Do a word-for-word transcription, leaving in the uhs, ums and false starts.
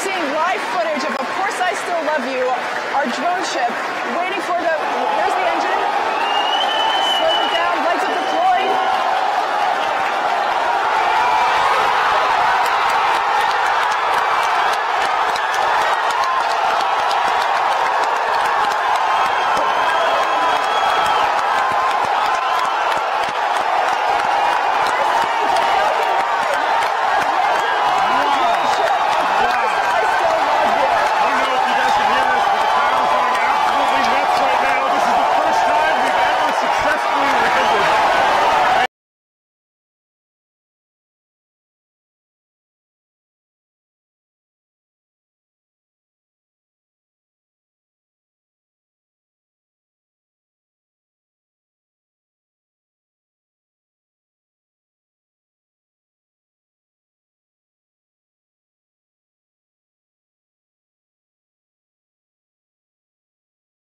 seeing live footage of Of Course I Still Love You, our drone ship, waiting for the, there's the engine.